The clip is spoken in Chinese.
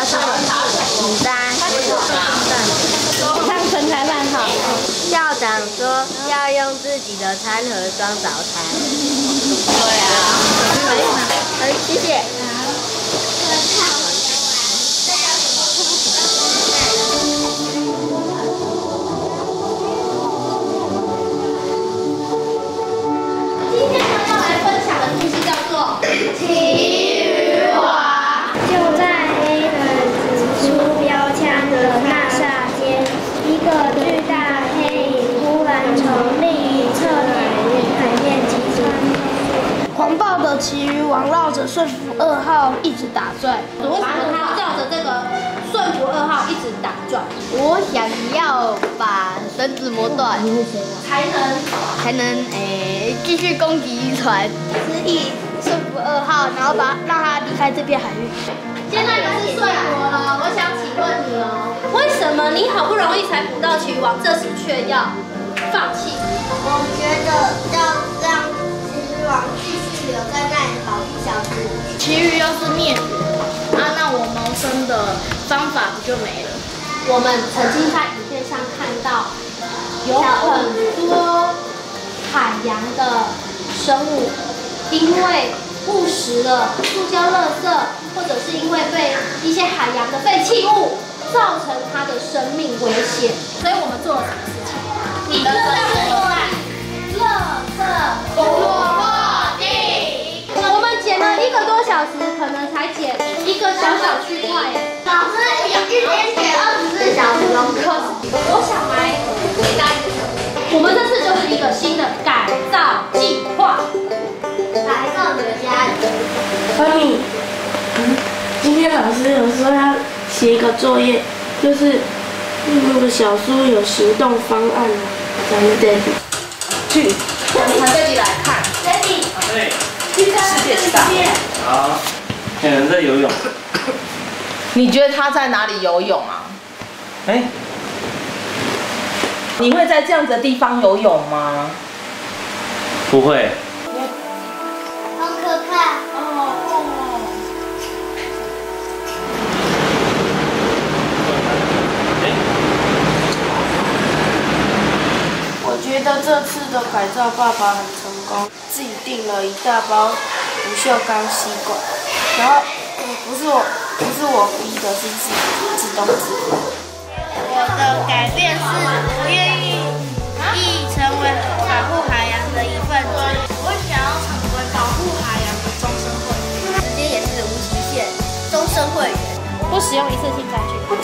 什么？牡丹。唱陈裁判好。校长说要用自己的餐盒装早餐。对啊。谢谢。今天呢要来分享的故事叫做《奇鱼王》。就在黑人指出标枪的那霎间，一个巨大黑影突然从另一侧海面击穿。 狂暴的奇鱼王绕着顺福2号一直打转。 为什么他要绕着这个顺福2号一直打转？ 我想要把绳子磨断，才能继续攻击渔船，示意顺福2号，然后让他离开这片海域。 现在你是顺福了，我想请问你哦，为什么你好不容易才捕到奇鱼王，这时却要放弃？ 我觉得要让奇鱼王继续留在那里保护小鱼。 奇鱼要是灭绝啊，那我谋生的方法不就没了？ 我们曾经在影片上看到有很多海洋的生物，因为误食了塑胶垃圾，或者是因为被一些海洋的废弃物造成它的生命危险。所以我们做了什么事情？你的责任落在垃圾不落地。我们捡了1个多小时，可能才捡一个小小区块。 老师一天写24小时哦。 可是我想来回答一个，我们这次就是一个新的改造计划。 改造你的家里。 小米，今天老师有说要写一个作业，就是那个小书有行动方案啊，咱们得去传这里来看。 Daddy。 对。 世界之大。 好，有人在游泳。 你觉得他在哪里游泳啊？ 哎， 你会在这样子的地方游泳吗？ 不会。 好可怕。 我觉得这次的改造爸爸很成功，自己订了一大包不锈钢吸管，然后不是我逼的，是自动自发。 我的改变是，我愿意成为保护海洋的一份子。我想要成为保护海洋的终身会员，时间也是无期限，终身会员。 不使用一次性载具。